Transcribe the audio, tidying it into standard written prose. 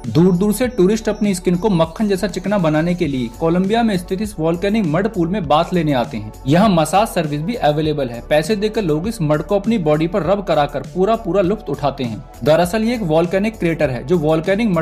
दूर दूर से टूरिस्ट अपनी स्किन को मक्खन जैसा चिकना बनाने के लिए कोलंबिया में स्थित इस वॉल्केनिक मड पूल में बाथ लेने आते हैं। यहाँ मसाज सर्विस भी अवेलेबल है। पैसे देकर लोग इस मड को अपनी बॉडी पर रब कराकर पूरा लुत्फ उठाते हैं। दरअसल ये एक वॉल्केनिक क्रेटर है जो वॉल्केनिक